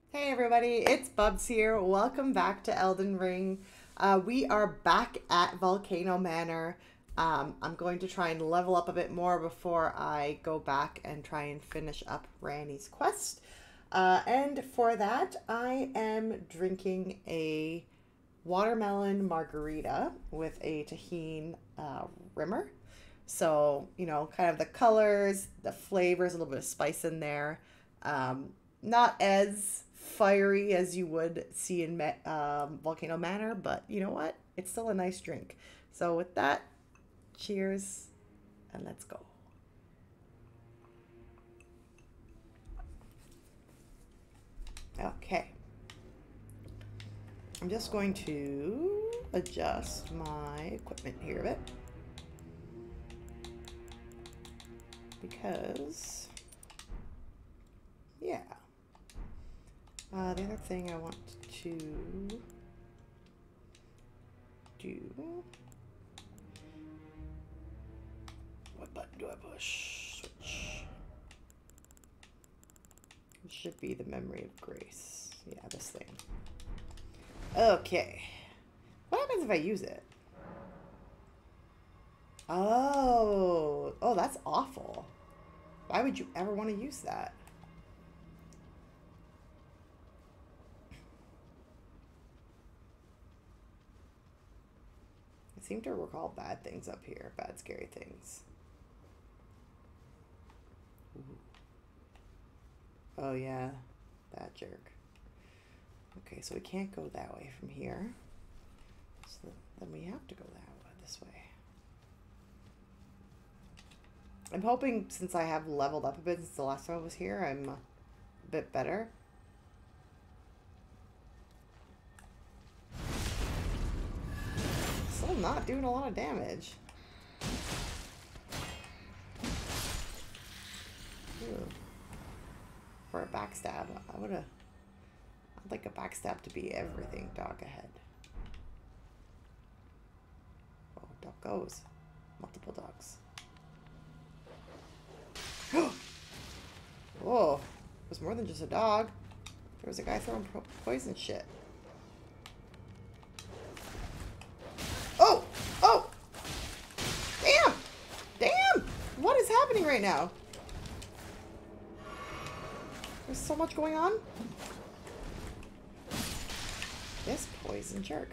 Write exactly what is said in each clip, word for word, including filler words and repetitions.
Hey everybody, it's Bubs here. Welcome back to Elden Ring. Uh, we are back at Volcano Manor. Um, I'm going to try and level up a bit more before I go back and try and finish up Ranny's quest. Uh, and for that, I am drinking a watermelon margarita with a tahine uh, rimmer. So, you know, kind of the colors, the flavors, a little bit of spice in there. Um, not as fiery as you would see in um, Volcano Manor, but you know what? It's still a nice drink. So with that, cheers and let's go. Okay. I'm just going to adjust my equipment here a bit. Because, yeah. Uh, the other thing I want to do, what button do I push? Switch. It should be the memory of grace. Yeah, this thing. Okay. What happens if I use it? Oh, oh, that's awful. Why would you ever want to use that? I seem to recall bad things up here, bad scary things. Ooh. Oh yeah, that jerk. Okay, so we can't go that way from here. So then we have to go that way, this way. I'm hoping, since I have leveled up a bit since the last time I was here, I'm a bit better. Still not doing a lot of damage. Ew. For a backstab, I would have... I'd like a backstab to be everything. Dog ahead. Oh, dog goes. Multiple dogs. Whoa. It was more than just a dog. There was a guy throwing po poison shit. Oh! Oh! Damn! Damn! What is happening right now? There's so much going on. This poison jerk.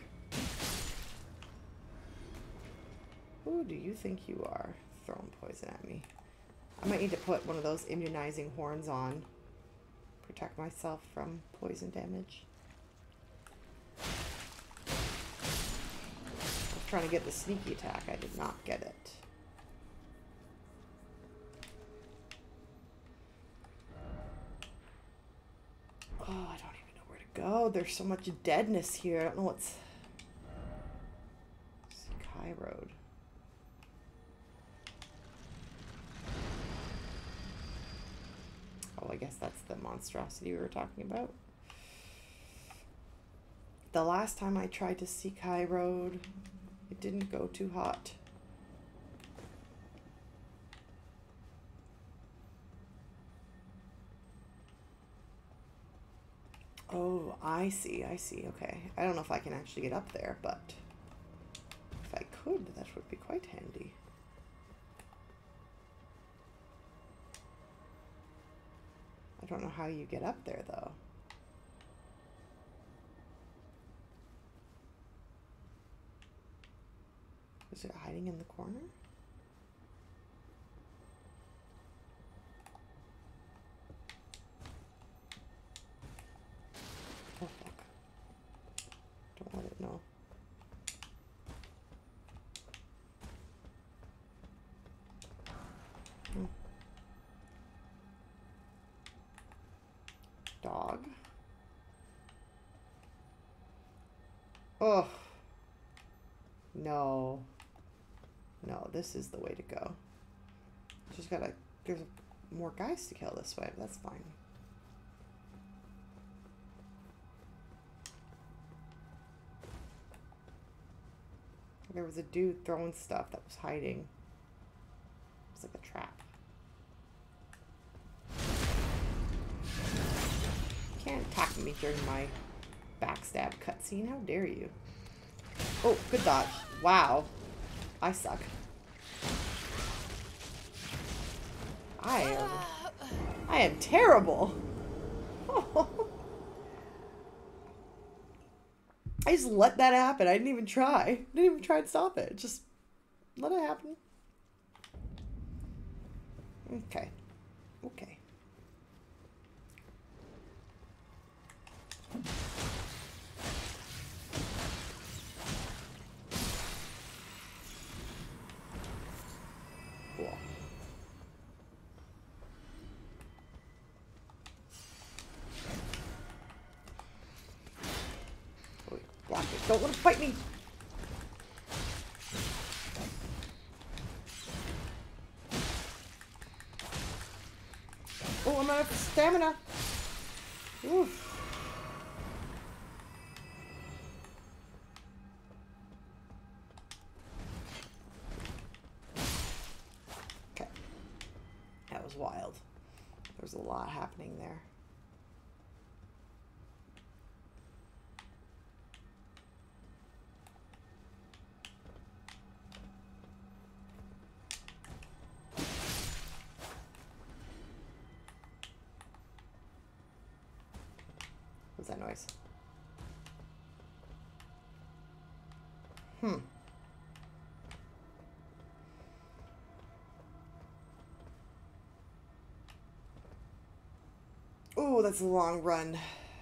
Who do you think you are throwing poison at me? I might need to put one of those immunizing horns on. Protect myself from poison damage. I was trying to get the sneaky attack. I did not get it. Oh, I don't even know where to go. There's so much deadness here. I don't know what's... Sky Road. Oh, I guess that's the monstrosity we were talking about. The last time I tried to seek High Road, it didn't go too hot. Oh, I see, I see, okay. I don't know if I can actually get up there, but if I could, that would be quite handy. I don't know how you get up there, though. Is it hiding in the corner? Oh, fuck. Don't let it know. Hmm. Dog. Oh. No. No, this is the way to go. Just gotta... There's more guys to kill this way, but that's fine. There was a dude throwing stuff that was hiding. It was like a trap. can't attack me during my backstab cutscene. How dare you? Oh, good dodge. Wow. I suck. I am... I am terrible. I just let that happen. I didn't even try. I didn't even try and stop it. Just let it happen. Okay. Okay. Cool. Oh, block it. Don't let him fight me. Oh, I'm out of stamina. Oof. Okay. That was wild. There's a lot happening there. What's that noise? Hmm. Oh, that's a long run.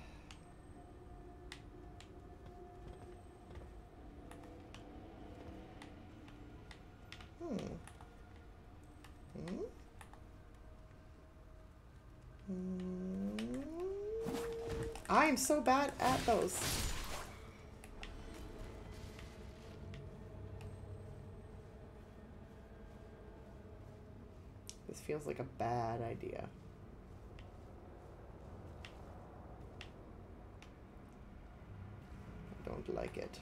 Hmm. Hmm. Hmm. I am so bad at those. This feels like a bad idea. I don't like it.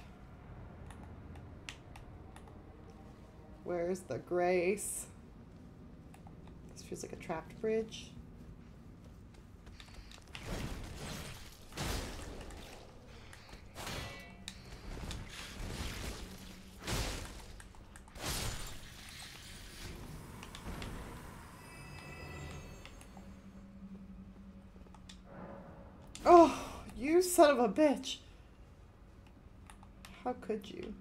Where's the grace? This feels like a trapped bridge. Oh, you son of a bitch. How could you?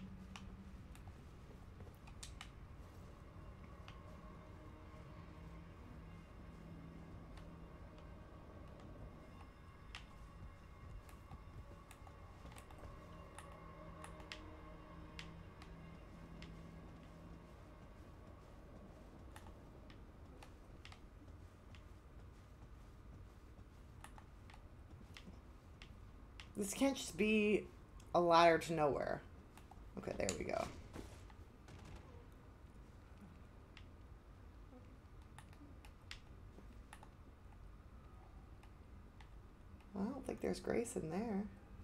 This can't just be a ladder to nowhere. Okay, there we go. I don't think there's grace in there.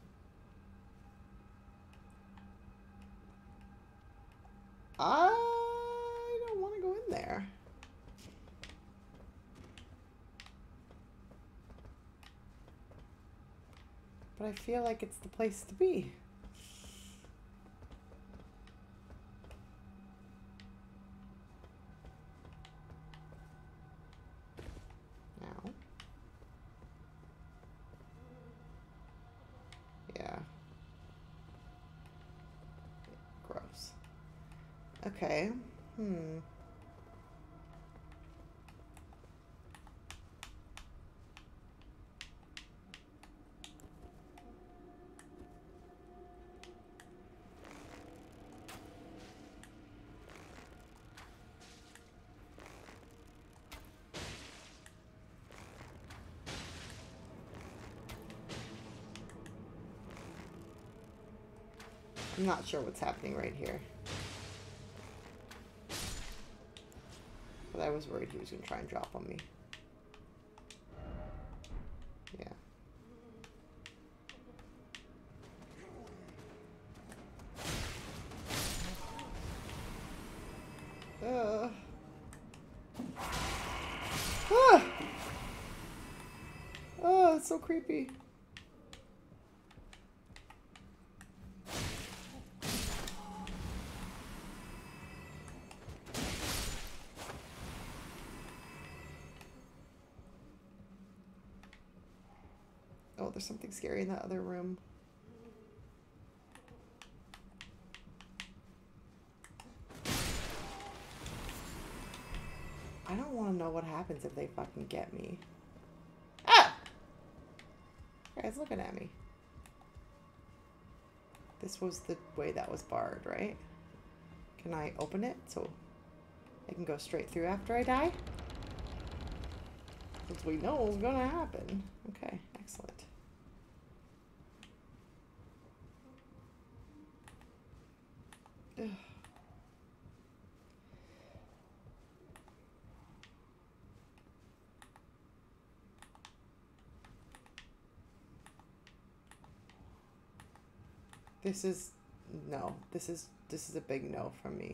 I don't want to go in there. But I feel like it's the place to be. Now. Yeah. Gross. Okay. Hmm. I'm not sure what's happening right here. But I was worried he was going to try and drop on me. Yeah. Uh. Ah! Oh, it's so creepy. Oh, there's something scary in that other room. I don't want to know what happens if they fucking get me. Ah! Guys, looking at me. This was the way that was barred, right? Can I open it so I can go straight through after I die? Because we know it's gonna happen. Okay, excellent. Ugh. This is no. This is this is a big no from me.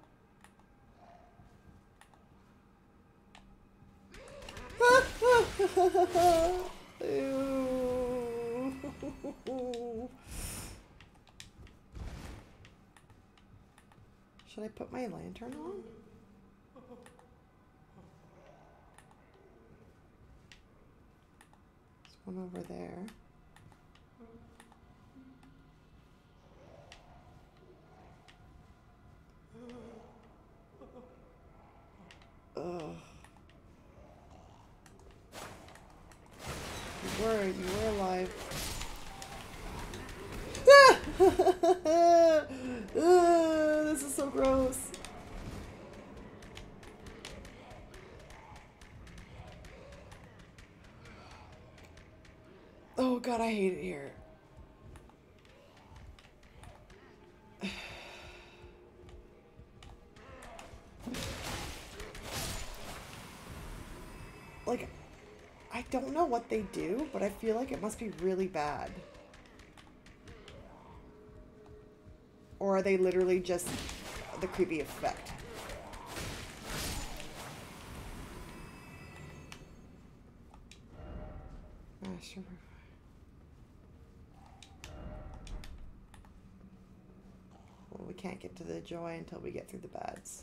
Ew. Should I put my lantern on? There's one over there. Ugh. You were, you were alive. Ah! This is so gross. Oh god, I hate it here. Like, I don't know what they do, but I feel like it must be really bad. Or are they literally just the creepy effect? Ah, sure. Well, we can't get to the joy until we get through the bads.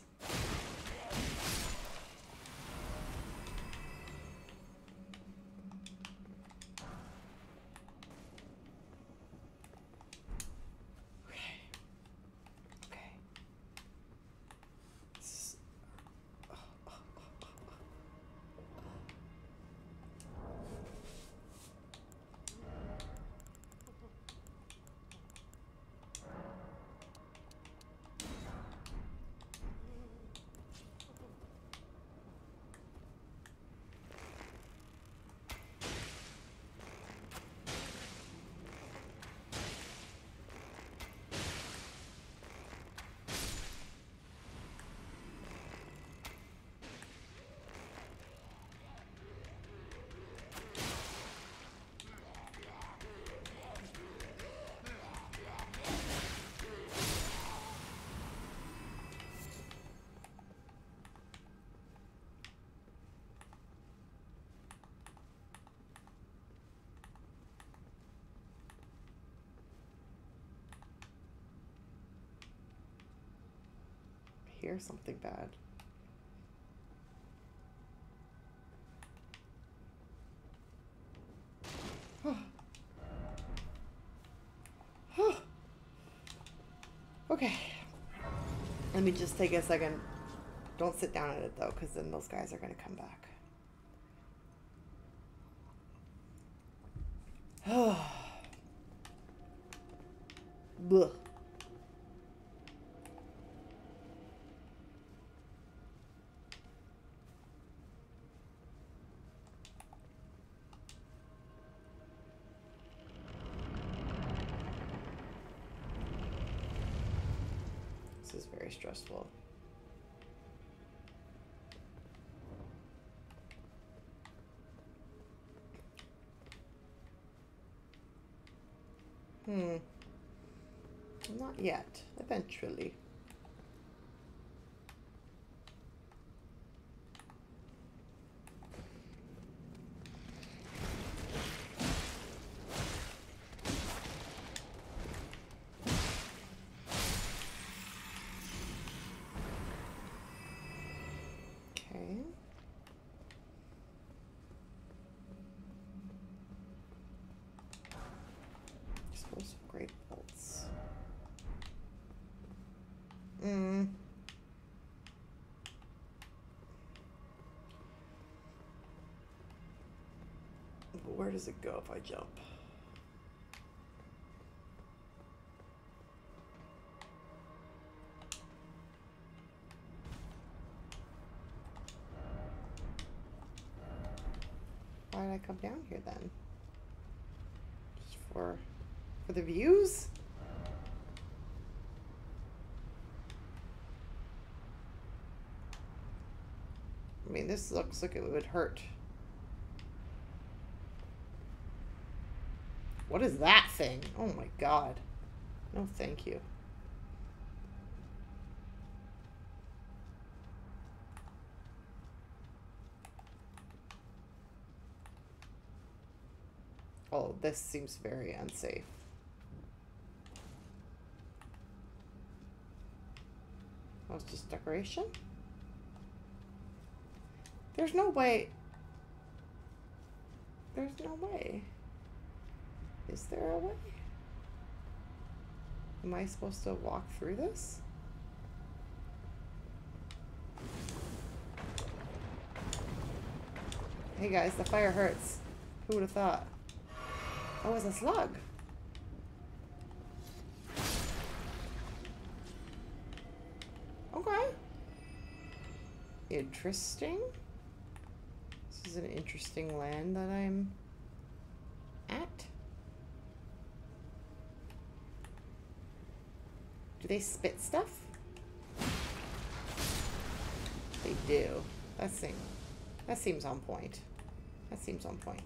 Hear something bad. Okay. Let me just take a second. Don't sit down at it though, because then those guys are going to come back. Blech. This is very stressful. Hmm. Not yet. Eventually. Explosive great bolts. Mm. Where does it go if I jump? Why did I come down here then? Just for for the views? I mean, this looks like it would hurt. What is that thing? Oh my god. No, thank you. Oh, this seems very unsafe. Oh, it's just decoration? There's no way. There's no way. Is there a way? Am I supposed to walk through this? Hey guys, the fire hurts. Who would have thought? Oh, it's a slug. Okay. Interesting. This is an interesting land that I'm at. Do they spit stuff? They do. That seems, that seems on point. That seems on point.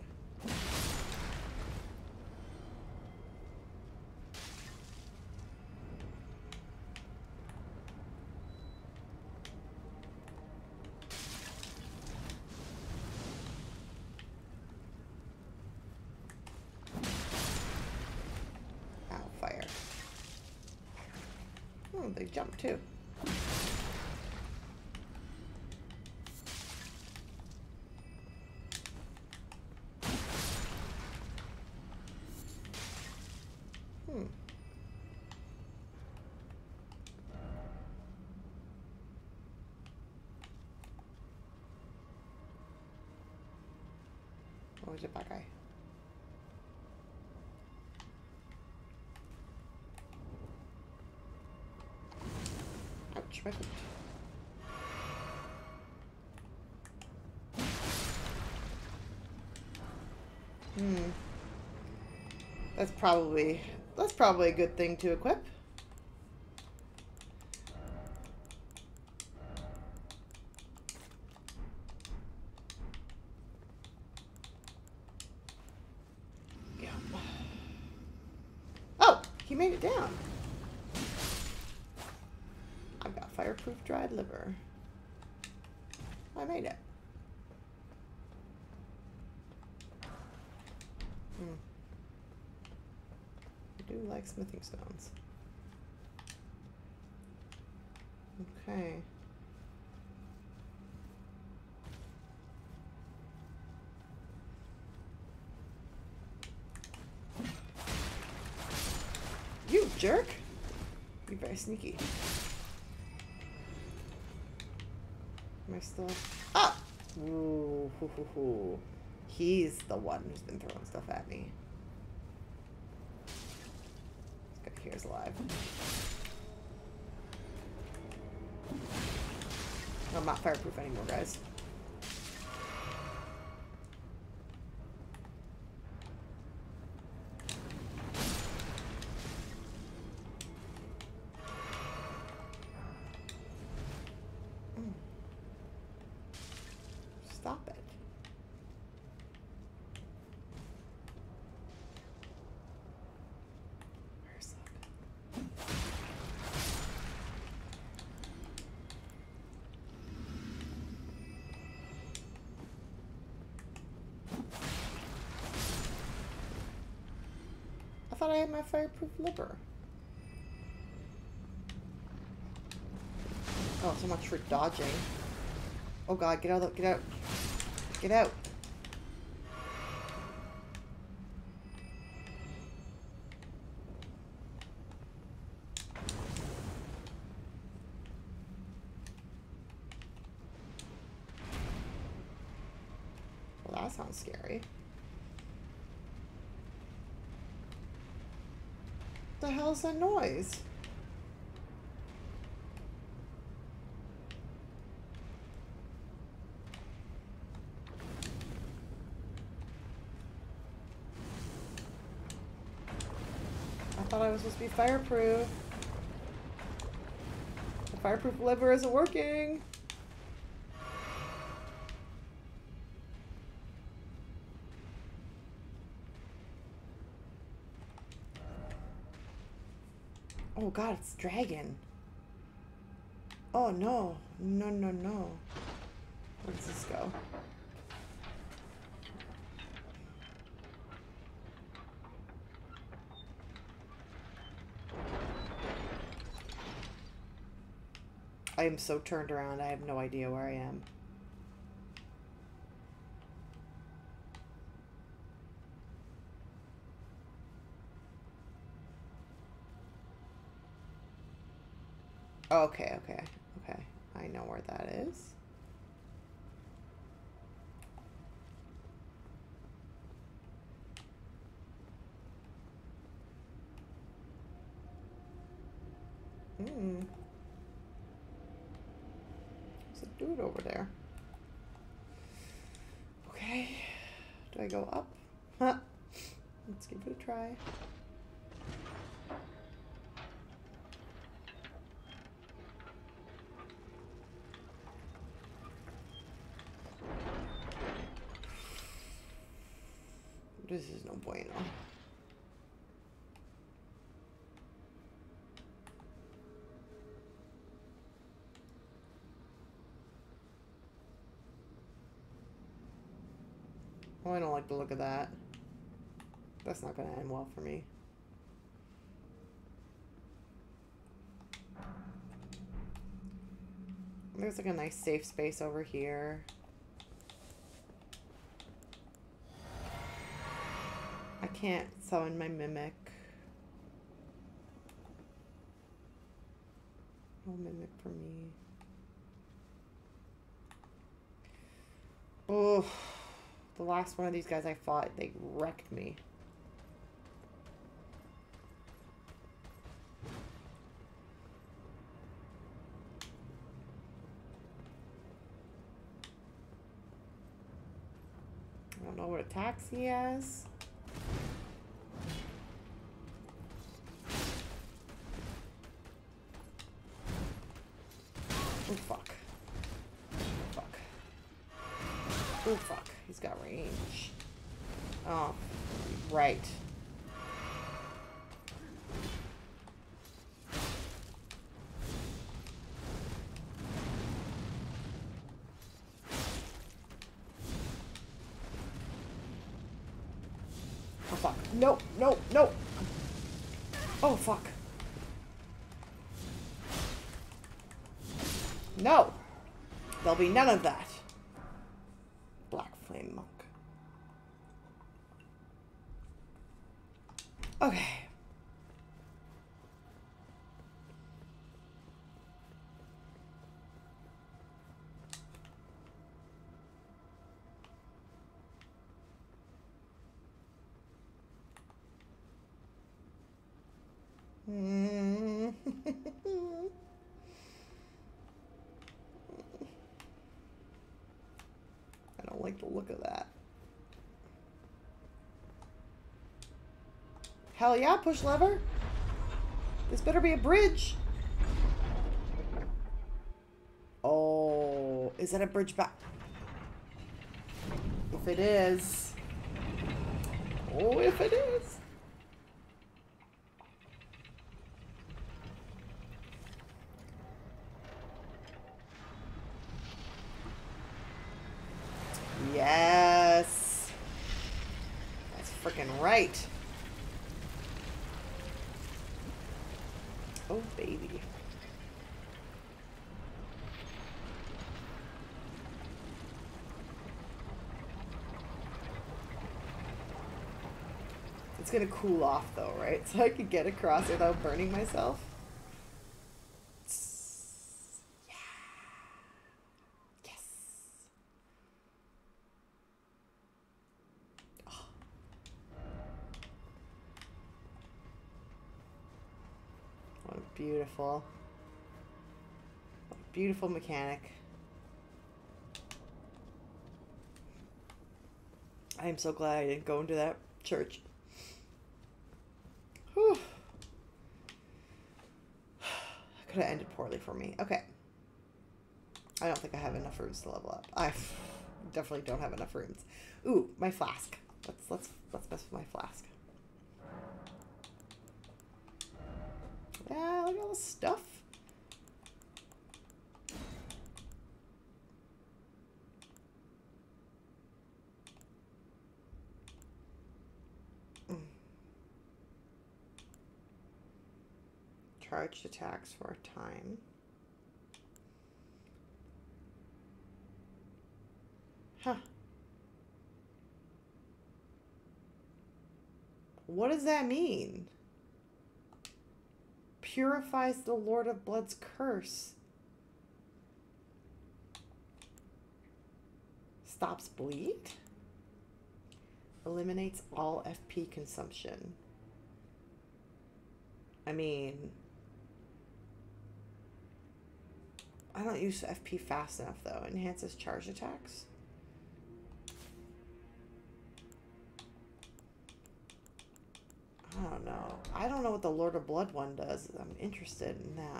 They jump too. Hmm. Oh, there's a bad guy. Ouch, my foot. Hmm. That's probably that's probably a good thing to equip. Yeah. Oh, he made it down. I've got fireproof dried liver. I made it. Hmm. I do like smithing stones. Okay. You jerk! You're very sneaky. Am I still? Ah! Ooh, hoo, hoo, hoo. He's the one who's been throwing stuff at me. This guy here is alive. I'm not fireproof anymore, guys. Stop it. Where's that? I thought I had my fireproof liver. Oh, so much for dodging. Oh god, get out, get out. Get out. that sounds scary. What the hell is that noise? I thought I was supposed to be fireproof. The fireproof lever isn't working. Oh god, it's dragon. Oh no. No, no, no. Where does this go? I am so turned around, I have no idea where I am. Okay, okay, okay. I know where that is. Hmm. There's a dude over there. Okay. Do I go up? Huh. Let's give it a try. This is no bueno. Oh, I don't like the look of that. That's not going to end well for me. There's like a nice safe space over here. I can't summon my mimic. No mimic for me. Oh, the last one of these guys I fought, they wrecked me. I don't know what attacks he has. Oh, fuck. Fuck. Oh, fuck. He's got range. Oh, right. Oh, fuck. No, no, no. Oh, fuck. No. There'll be none of that. Black Flame Monk. Okay. Mm. I don't like the look of that. Hell yeah, push lever. This better be a bridge. Oh, is that a bridge back? If it is. Oh, if it is. Yes. That's freaking right. Oh, baby. It's gonna cool off though, right? So I can get across without burning myself. Yeah. Yes. Beautiful. Beautiful mechanic. I am so glad I didn't go into that church. Whew. Could have ended poorly for me. Okay. I don't think I have enough rooms to level up. I definitely don't have enough rooms. Ooh, my flask. Let's let's let's mess with my flask. Yeah, look at all this stuff. Mm. Charged attacks for a time. Huh. What does that mean? Purifies the Lord of Blood's curse. Stops bleed. Eliminates all F P consumption. I mean, I don't use F P fast enough though. Enhances charge attacks. I don't know. I don't know what the Lord of Blood one does. I'm interested in that.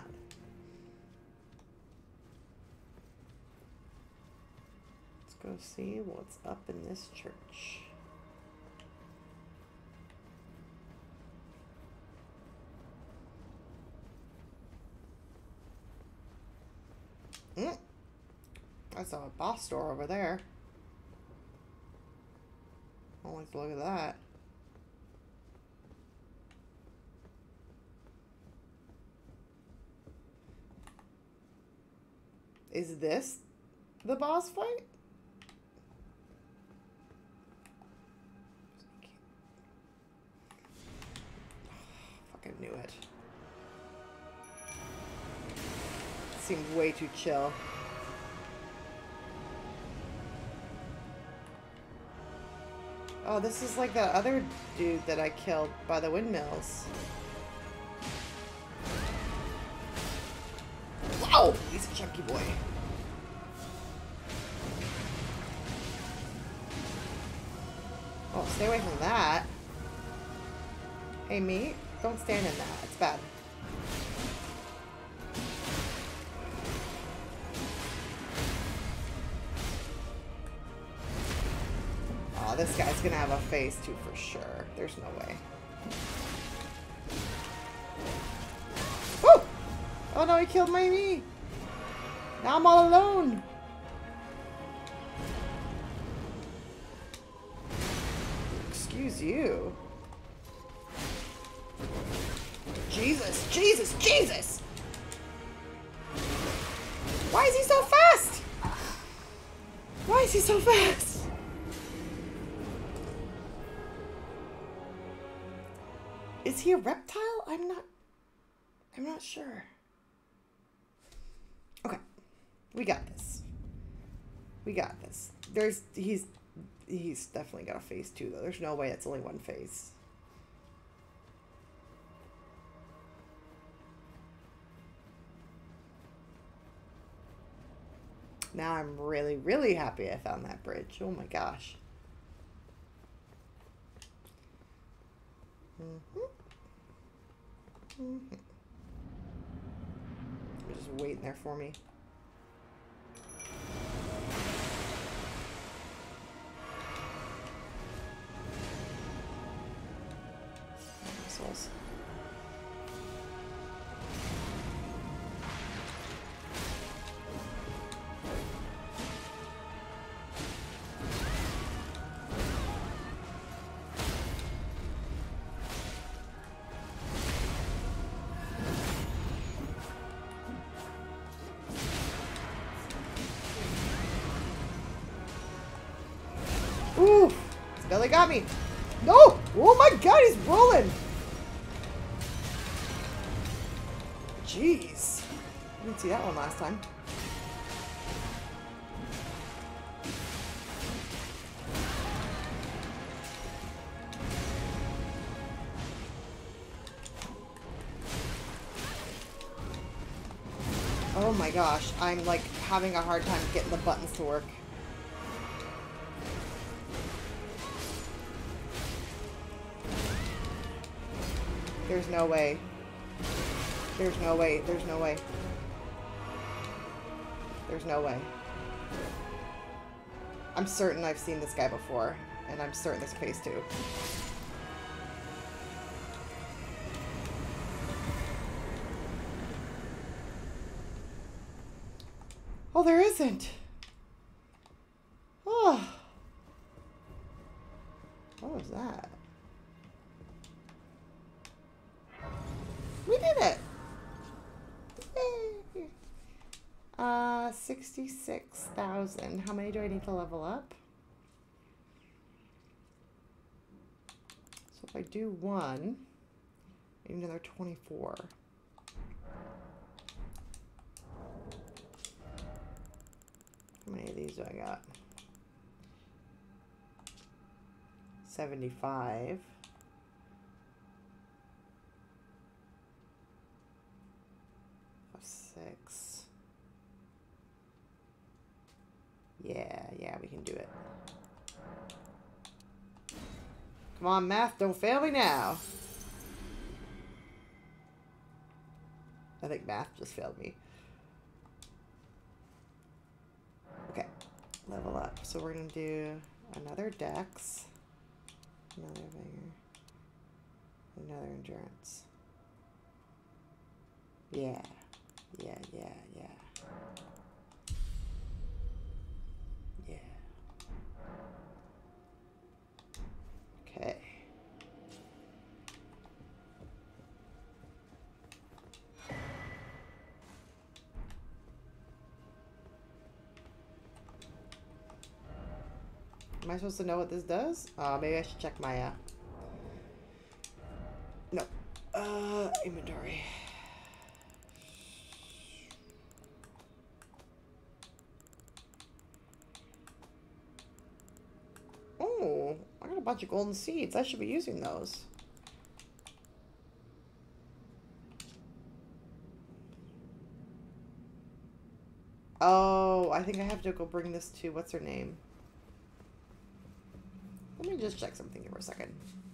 Let's go see what's up in this church. Mm. I saw a boss door over there. I like to look at that. Is this the boss fight? Fucking knew it. Seemed way too chill. Oh, this is like that other dude that I killed by the windmills. Wow, he's a chunky boy. Oh, stay away from that. Hey, meat, don't stand in that. It's bad. Oh, this guy's gonna have a phase two for sure. There's no way. Woo! Oh no, he killed my me. Now I'm all alone. Excuse you. Jesus, Jesus, Jesus! Why is he so fast? Why is he so fast? Is he a reptile? I'm not... I'm not sure. Okay. We got this. We got this. There's... He's... He's definitely got a phase two, though. There's no way it's only one phase. Now I'm really, really happy I found that bridge. Oh my gosh. Mm-hmm. Mm-hmm. You're just waiting there for me. Assholes. Ooh, his belly got me. No! Oh my god, he's rolling. Jeez. I didn't see that one last time. Oh my gosh, I'm like having a hard time getting the buttons to work. There's no way. There's no way. There's no way. There's no way. I'm certain I've seen this guy before, and I'm certain this place too. Oh, there isn't. Oh. What was that? We did it. Yay. Uh, sixty-six thousand. How many do I need to level up? So if I do one, I need another twenty-four. How many of these do I got? seventy-five. Six. Yeah, yeah, we can do it. Come on, math, don't fail me now. I think math just failed me. Okay, level up. So we're gonna do another dex, another vigor, another endurance. Yeah, yeah, yeah, yeah. Yeah. Okay. Am I supposed to know what this does? Uh, maybe I should check my, uh... No. Uh, inventory. Oh, I got a bunch of golden seeds. I should be using those. Oh, I think I have to go bring this to, what's her name? Let me just check something here for a second.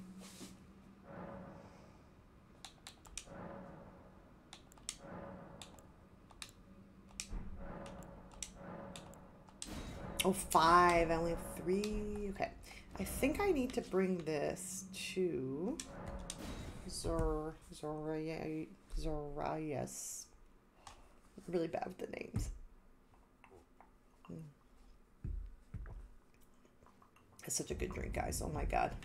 Oh, five. I only have three. Okay. I think I need to bring this to Zor Zoraya Zorayas. I'm really bad with the names. Mm. It's such a good drink, guys. Oh my god.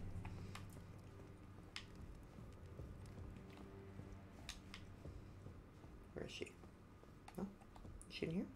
Where is she? Oh, is she in here?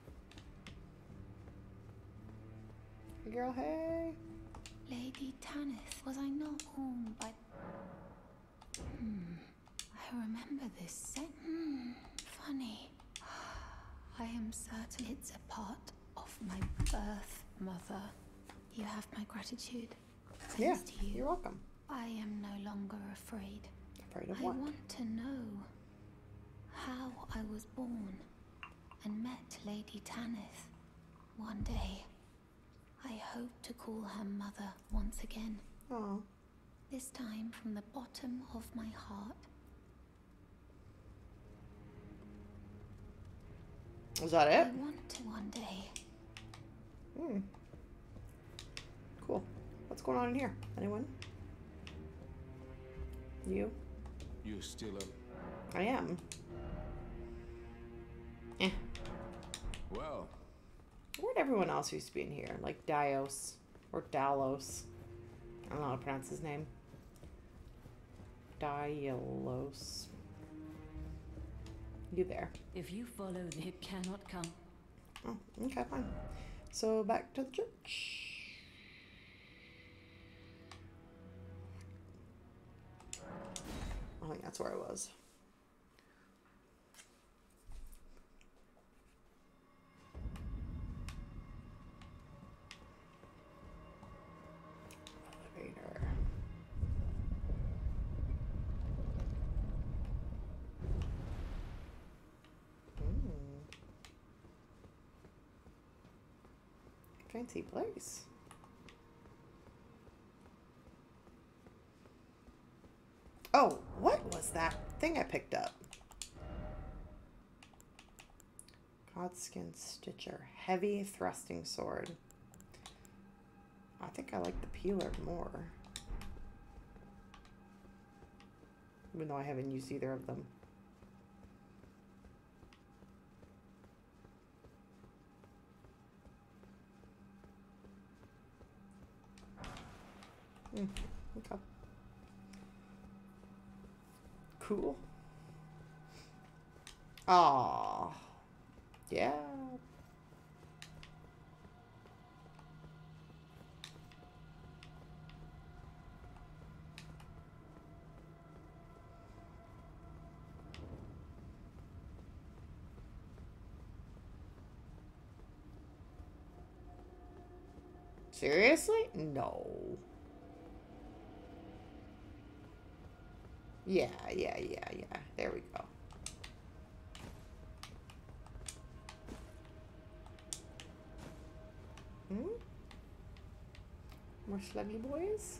Hey girl, hey. Lady Tanith, was I not warned by... Hmm, I remember this scent. Hmm, funny. I am certain it's a part of my birth mother. You have my gratitude. Thanks Yeah, to you. You're welcome. I am no longer afraid. Afraid of I what? want to know how I was born and met Lady Tanith. One day, I hope to call her mother once again. Oh. This time from the bottom of my heart. Is that it? I want to one day. Hmm. Cool. What's going on in here? Anyone? You? You still up? I am. Eh. Well. Where'd everyone else used to be in here? Like Dios. Or Dalos. I don't know how to pronounce his name. Dielos. You there. If you follow, it cannot come. Oh, okay, fine. So back to the church. I think that's where I was. Elevator. Mm. Fancy place. Oh, what was that thing I picked up? Codskin Stitcher. Heavy thrusting sword. I think I like the peeler more. Even though I haven't used either of them. Mm, okay. Cool. Aww. Yeah. Seriously? No. Yeah, yeah, yeah, yeah. There we go. Hmm? More sluggy boys?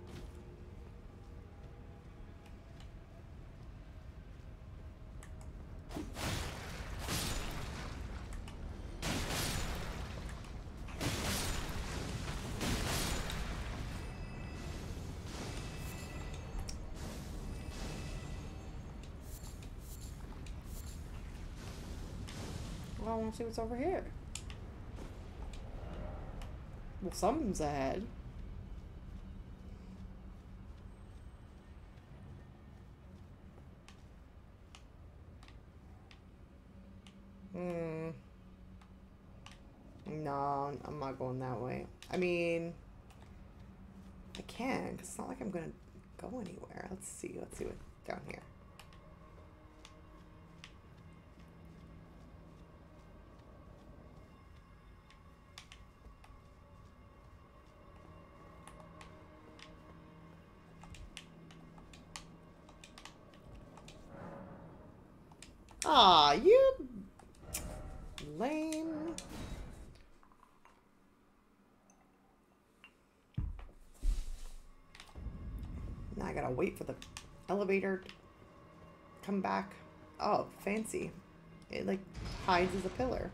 Well, I want to see what's over here. Well, something's ahead. Hmm. No, I'm not going that way. I mean, I can, because it's not like I'm going to go anywhere. Let's see. Let's see what's down here. Aw, you lame. Now I gotta wait for the elevator to come back. Oh, fancy. It like hides as a pillar.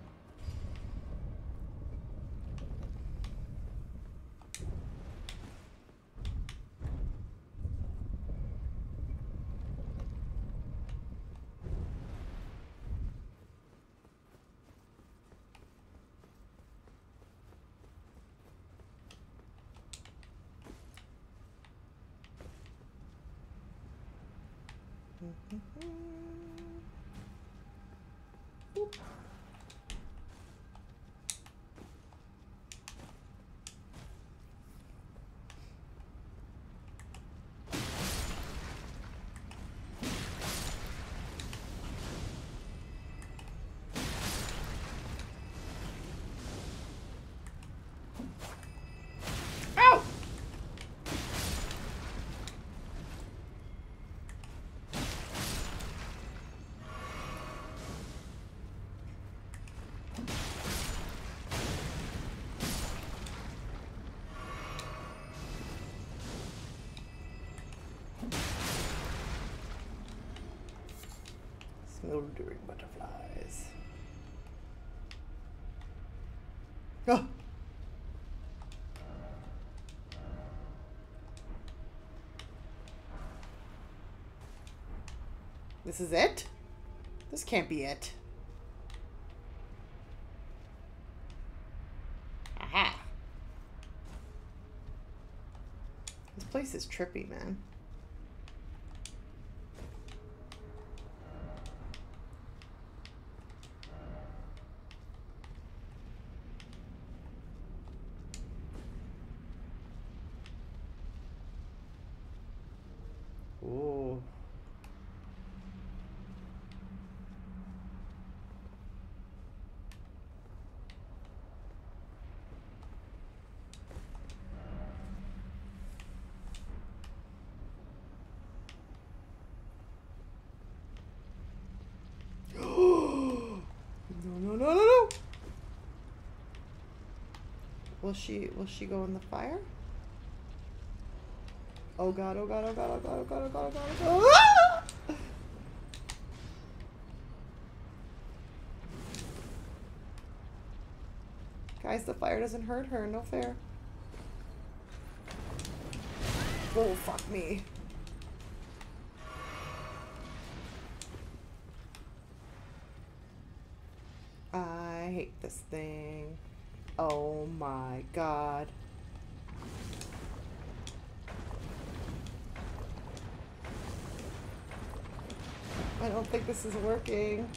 Ow! Smoldering butterflies. Oh! This is it? This can't be it. Aha! This place is trippy, man. Ooh. No, no, no, no, no! Will she, will she go in the fire? Oh god, oh god, oh god, oh god, oh god, oh god, oh god, oh god. Ah! Guys, the fire doesn't hurt her, no fair. Oh, fuck me. I hate this thing. Oh my god. I don't think this is working.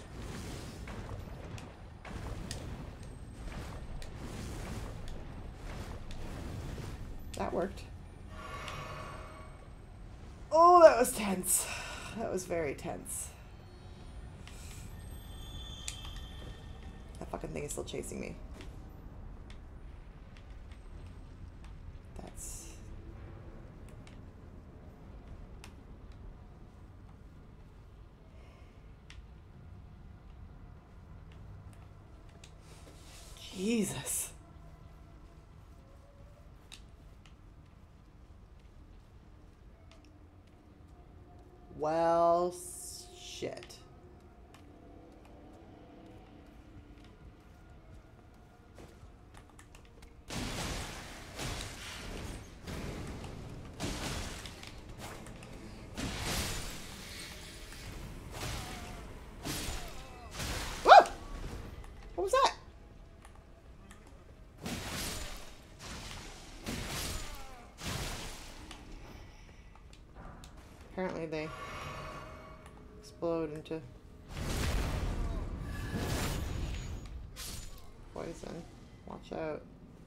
That worked. Oh, that was tense. That was very tense. That fucking thing is still chasing me. That's... Jesus. Well, shit. Woo! What was that? Apparently they explode into poison. Watch out.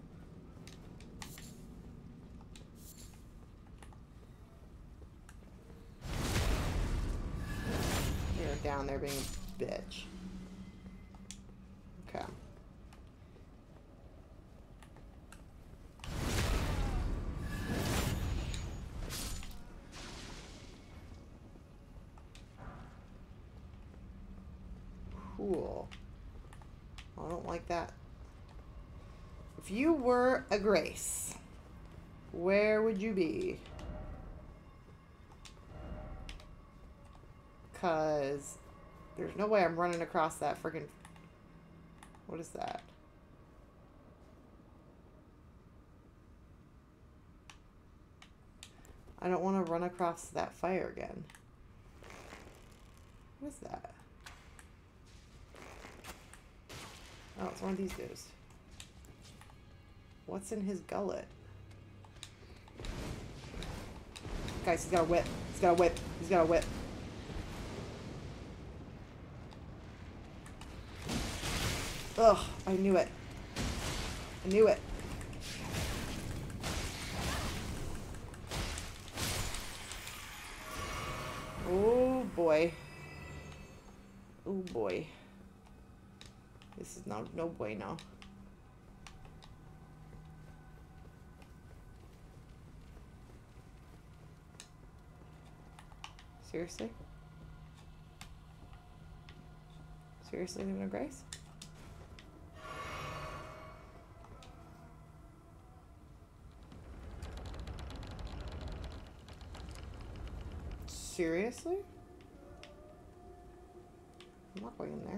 You're down there being a bitch. Okay. Cool. I don't like that. If you were a Grace, where would you be? Cause there's no way I'm running across that friggin'... What is that? I don't want to run across that fire again. What is that? Oh, it's one of these dudes. What's in his gullet? Guys, he's got a whip. He's got a whip. He's got a whip. Ugh, I knew it. I knew it. Oh boy. Oh boy. This is no, no bueno. Seriously? Seriously, leaving a Grace? Seriously? I'm not going in there.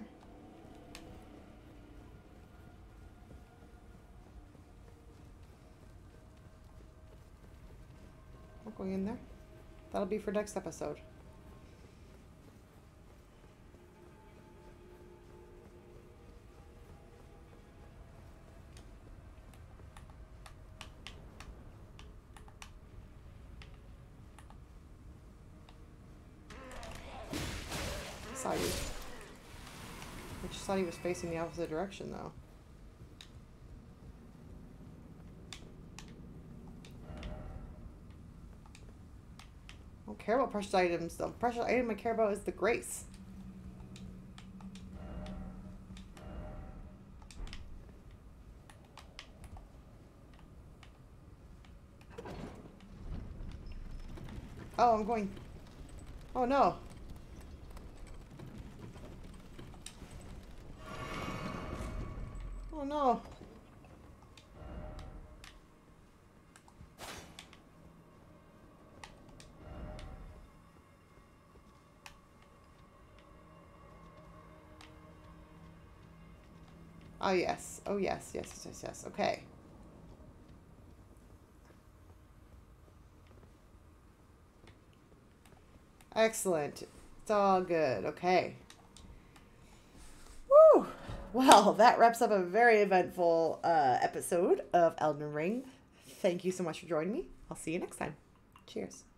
I'm not going in there. That'll be for next episode. Saw you. I just thought he was facing the opposite direction, though. I don't care about precious items. The precious item I care about is the Grace. Oh, I'm going... Oh, no. Oh, no. Oh, yes. Oh, yes. Yes, yes, yes, yes. Okay. Excellent. It's all good. Okay. Woo! Well, that wraps up a very eventful uh, episode of Elden Ring. Thank you so much for joining me. I'll see you next time. Cheers.